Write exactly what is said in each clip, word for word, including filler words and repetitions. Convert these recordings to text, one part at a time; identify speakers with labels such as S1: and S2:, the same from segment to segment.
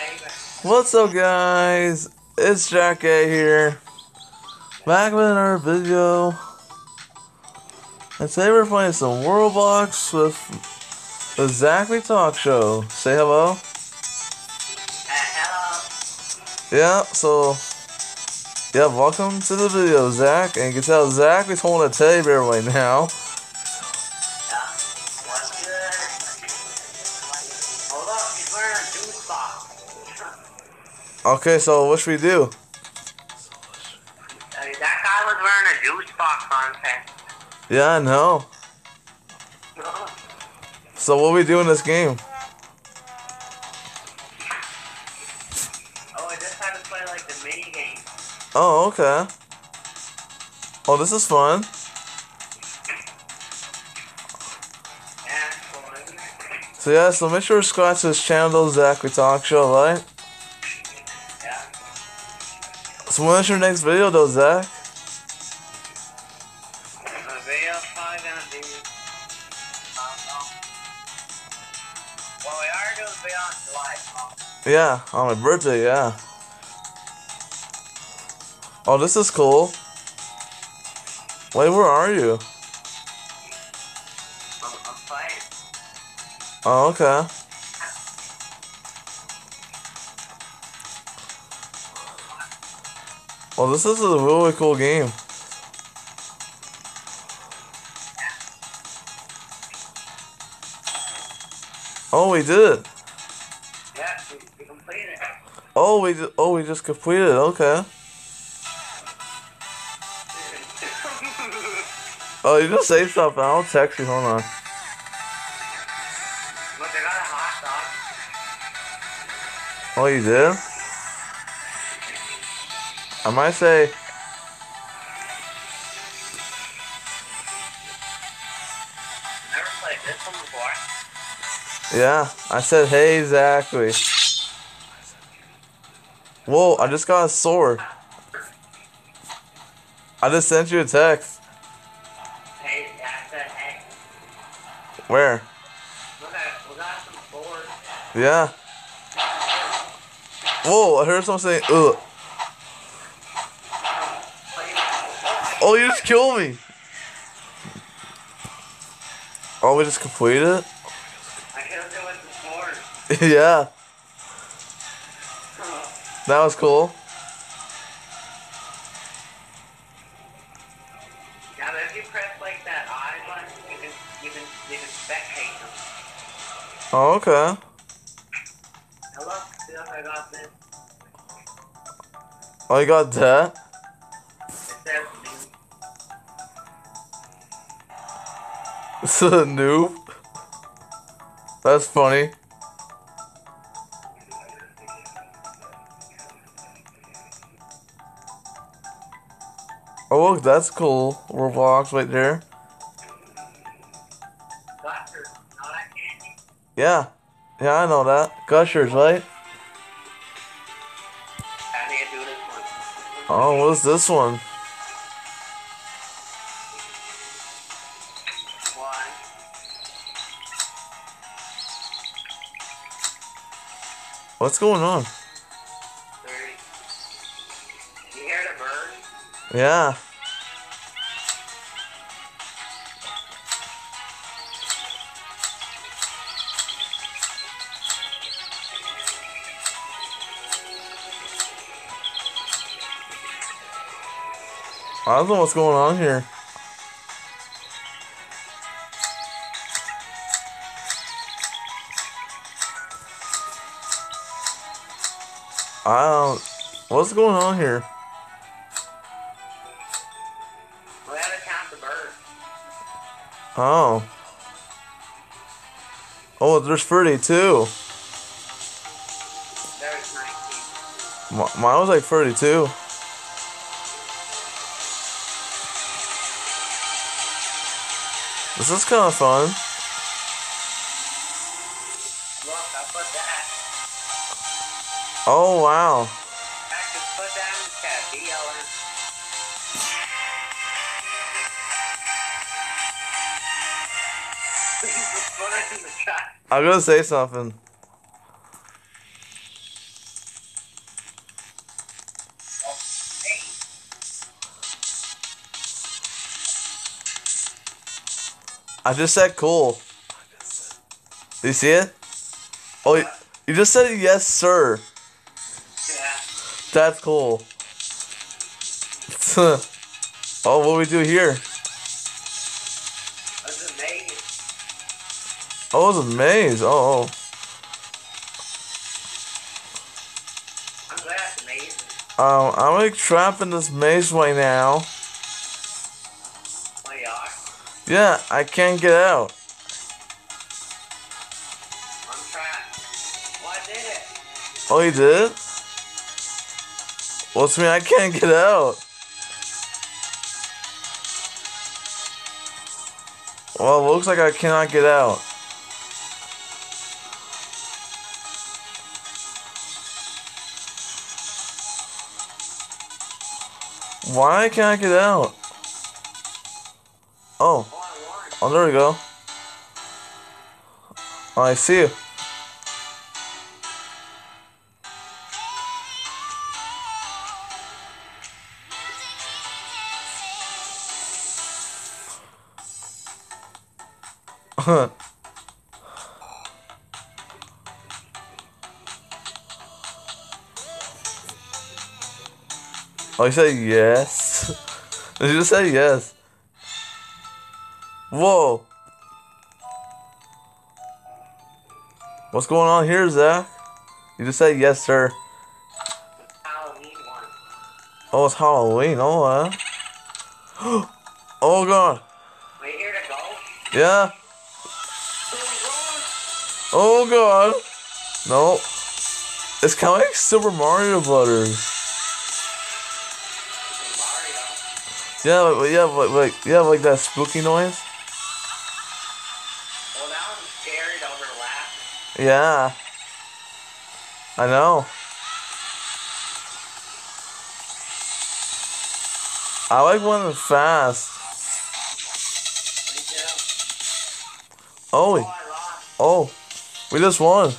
S1: What's up, guys? It's Jack A here, back with another video. And today we're playing some Roblox with the Zachary Talk Show. Say hello. Yeah, so yeah, welcome to the video, Zach. And you can tell Zach is holding a teddy bear right now. Okay, so what should we do?
S2: That guy was wearing a juice box on his head.
S1: Yeah, I know. So what we do in this game?
S2: Oh, I just had to play like the mini game.
S1: Oh, okay. Oh, this is fun.
S2: Yeah, cool.
S1: So yeah, so make sure to subscribe to his channel, Zachary Talk Show, right?
S2: Yeah.
S1: So when's your next video though, Zach?
S2: The video's probably gonna be, I don't know. Well, we are doing a video on July twelfth.
S1: Yeah, on my birthday, yeah. Oh, this is cool. Wait, where are you?
S2: I'm, I'm playing.
S1: Oh, okay. Well, this is a really cool game. Oh, we did it.
S2: Yeah, we, we completed it.
S1: Oh, we ju- oh we just completed it. Okay. Oh, you just say something. I'll text you. Hold on.
S2: Look, I got a hot dog.
S1: Oh, you did? I might say.
S2: Never played this one before.
S1: Yeah, I said, hey, Zachary. Whoa, I just got a sword. I just sent you a text.
S2: Hey, yeah, I said, hey.
S1: Where?
S2: Look at, we got some swords.
S1: Yeah. Whoa, I heard someone saying, ugh. Oh, you just killed me. Oh, we just completed it?
S2: I killed it with the sword.
S1: Yeah, that was cool.
S2: Now, if you press like that I button, you can you can you can spectate them.
S1: Oh, okay.
S2: Now look, see if I got this.
S1: Oh, you got that?
S2: It says new.
S1: This is a noob. That's funny. Oh, look, that's cool. Roblox right there.
S2: Gushers, know that candy?
S1: Yeah. Yeah, I know that. Gushers, right?
S2: How do you do this one?
S1: Oh, what's this one?
S2: One.
S1: What's going on?
S2: Three. You hear the bird?
S1: Yeah. I don't know what's going on here. I don't. What's going on here?
S2: We gotta count the bird.
S1: Oh. Oh, there's thirty-two.
S2: There's nineteen.
S1: M- mine was like thirty-two. This is kind of fun.
S2: Look, I put that.
S1: Oh, wow.
S2: I just put that in the chat. B L M. Put it in the chat.
S1: I'm gonna say something. I just said cool. Do you see it? Oh, you, you just said yes, sir.
S2: Yeah.
S1: That's cool. Oh, what do we do here?
S2: That's amazing.
S1: Oh, it's a maze. Oh, oh.
S2: I'm glad it's amazing.
S1: Um, I'm like trapped in this maze right now.
S2: Oh, you are?
S1: Yeah, I can't get out.
S2: I'm trapped. Well, I did it.
S1: Oh, you did? What's me? I can't get out. Well, it looks like I cannot get out. Why can't I get out? Oh,
S2: Oh, I won.
S1: oh, there we go. Oh, I see you. Oh, you said yes? Did you just say yes? Whoa. What's going on here, Zach? You just said yes, sir.
S2: Halloween one.
S1: Oh, it's Halloween. Oh, uh. Oh, God.
S2: Wait here to go.
S1: Yeah.
S2: Oh,
S1: Oh, God. No. It's kind of like Super Mario Brothers.
S2: Mario.
S1: Yeah, like, yeah, like, like, yeah, like that spooky noise.
S2: Well, now I'm scared over laughing.
S1: Yeah. I know. I like when it's fast.
S2: Me too.
S1: Oh,
S2: Oh,
S1: we,
S2: I lost.
S1: oh, we just won.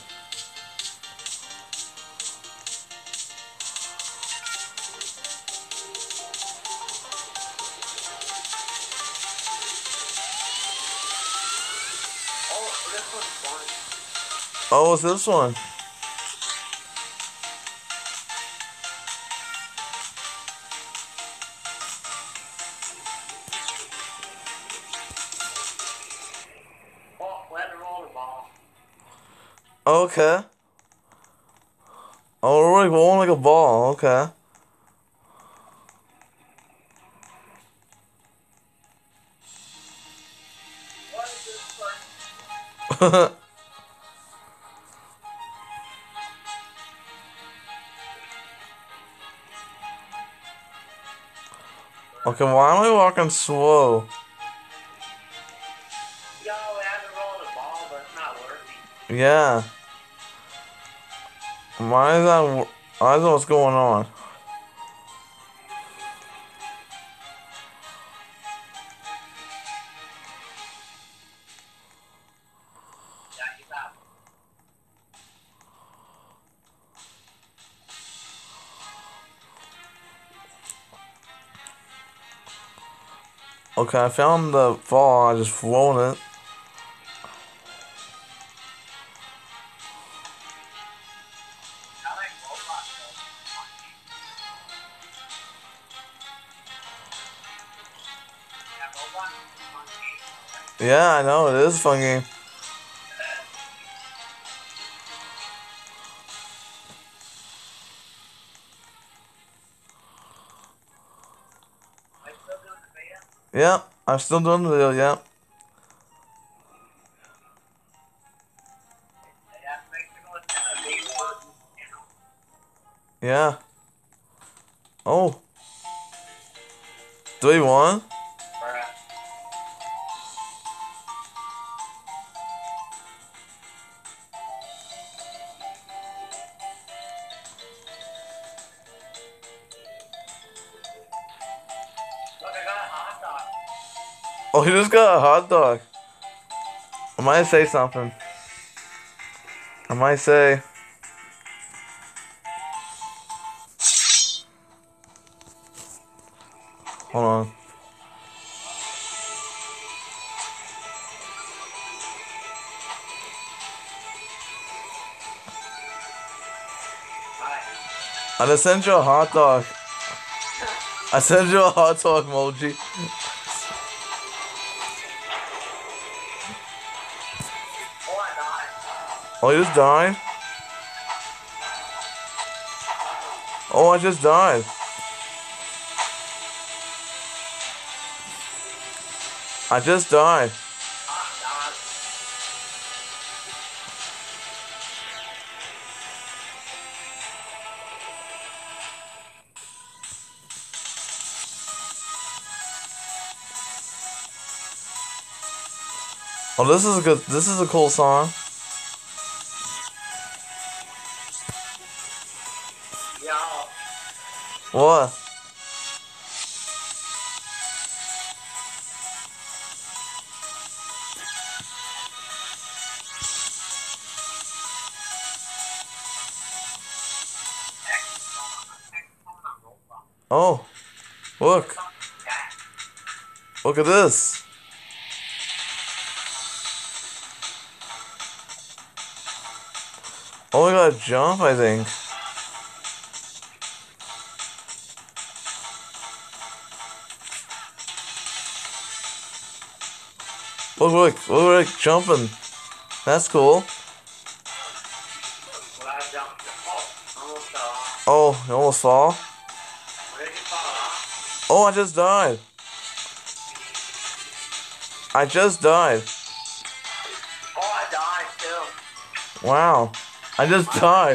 S2: Oh, this one's fun.
S1: Oh, what's this one?
S2: Oh, let her roll the ball.
S1: Okay. Oh, we're like rolling like a ball. Okay.
S2: What is this for?
S1: Okay, why am I walking slow?
S2: Yo, we had to roll the ball, but it's not working.
S1: Yeah. Why is that? Why is that what's going on?
S2: Yeah, you got
S1: Okay, I found the ball. I just rolled it.
S2: I like Roblox though. Yeah, Roblox is a fun game though, right?
S1: Yeah, I know it is a fun game.
S2: Am I still doing the video?
S1: Yeah, I'm still doing the video. Yeah.
S2: Yeah, make sure to listen to the big one channel.
S1: Yeah. Oh. three one?
S2: Bruh. Look, I got a hot dog.
S1: Oh, he just got a hot dog. I might say something. I might say. Hold on. I just sent you a hot dog. I sent you a hot dog emoji.
S2: Oh, I died.
S1: Oh, you just died? Oh, I just died. I just died.
S2: Ah, God.
S1: Oh, this is a good. This is a cool song.
S2: Yo.
S1: What? Oh, look. Look at this. Oh, we gotta jump, I think. Look, look, look, we're like jumping. That's cool.
S2: Well, I jumped. Oh, almost fell off.
S1: Oh, you almost fall?
S2: Where did you fall off?
S1: Oh, I just died. I just died.
S2: Oh, I died too.
S1: Wow. I just died.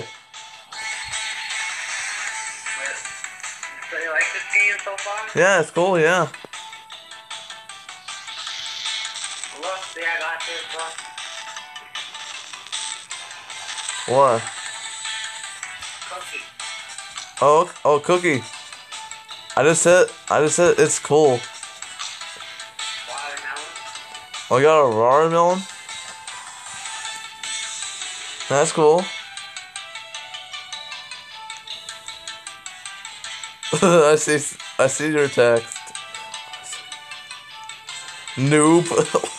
S2: Where? So you like this game so far?
S1: Yeah, it's cool, yeah.
S2: Look, see, I got this, look.
S1: What?
S2: Cookie.
S1: Oh, oh, cookie. I just said, I just said it's cool.
S2: Watermelon.
S1: Oh, you got a watermelon? That's cool. I see, I see your text. Noob.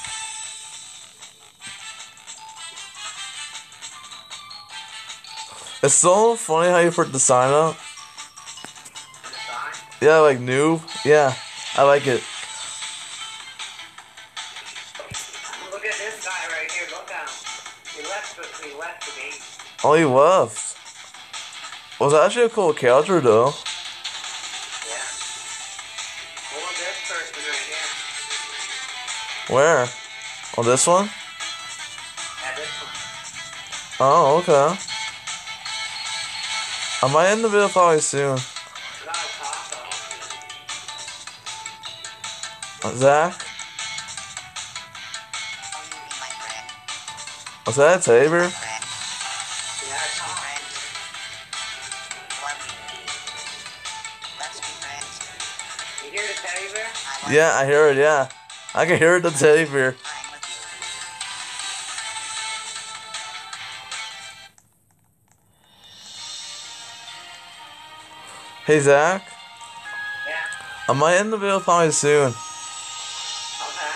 S1: It's so funny how you put the sign up.
S2: And the sign.
S1: Yeah, like noob. Yeah, I like it.
S2: Look at this guy right here. Look at him. He left the, he left the game.
S1: Oh, he left. Was that actually a cool character though?
S2: Yeah. What was this person right here?
S1: Where? Oh, this one?
S2: Yeah, this one.
S1: Oh, okay. I might end the video probably soon.
S2: You gotta talk though.
S1: Uh, Zach? Was that a Tabor?
S2: Yeah, talk. You hear the teddy bear?
S1: Yeah, I hear it, yeah. I can hear it, the teddy bear. Hey, Zach?
S2: Yeah.
S1: I might end the video probably soon.
S2: Okay.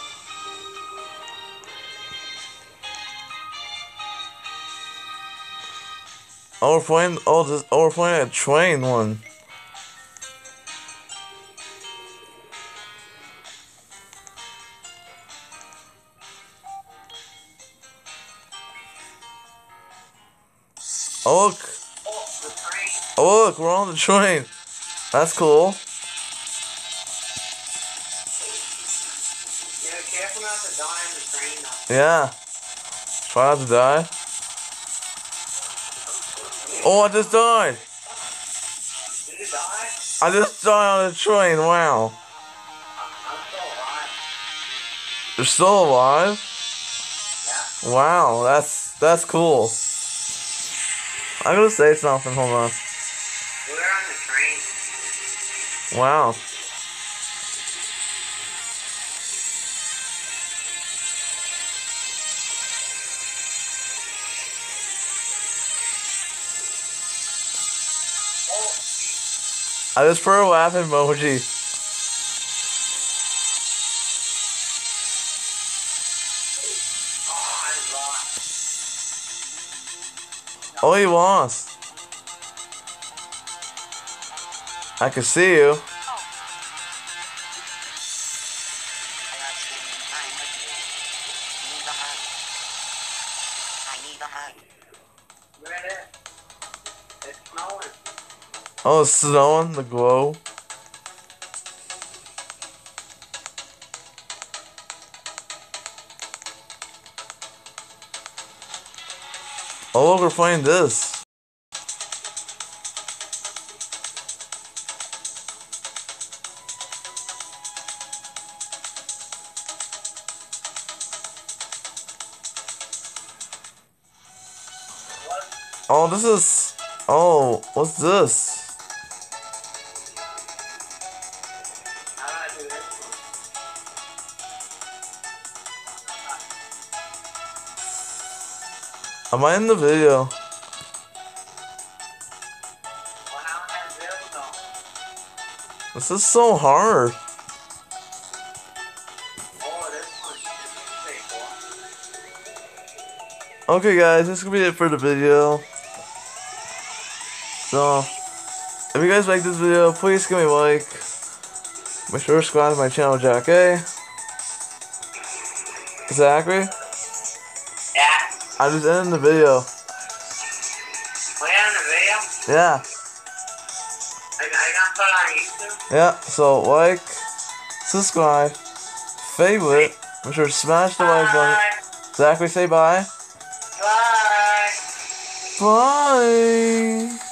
S1: Oh, we're playing, oh, this, oh, we're playing a train one. Oh, look.
S2: Oh, the train.
S1: Oh, look, we're on the train. That's cool.
S2: Yeah, careful not to die on the train though.
S1: Yeah. Try not to die. Oh, I just died.
S2: Did you die?
S1: I just died on the train. Wow.
S2: I'm still alive.
S1: You're still alive?
S2: Yeah.
S1: Wow, that's that's cool. I'm gonna say something. Hold on.
S2: We were on the train.
S1: Wow.
S2: Oh,
S1: I just put a laughing emoji.
S2: oh, I lost.
S1: Oh, he lost. I can see you.
S3: I love spending time with you. Need a hug. I need a hug.
S2: Look at it. It's snowing.
S1: Oh, it's snowing, the glow. Oh, look, we're playing this.
S2: What?
S1: Oh, this is... Oh, what's this?
S2: How do I do this one?
S1: Am I in the video?
S2: Well, how am I doing though?
S1: This is so hard.
S2: Oh, this one. This is pretty cool.
S1: Okay, guys, this is gonna be it for the video. So, if you guys like this video, please give me a like. Make sure to subscribe to my channel, Jack A. Zachary,
S2: Yeah.
S1: I just ended the video.
S2: We're on the video.
S1: Yeah,
S2: I, I got put on YouTube.
S1: yeah. So, like, subscribe, favorite. Make sure to smash the like button.
S2: Bye.
S1: Zachary, say bye.
S2: Bye.
S1: Bye.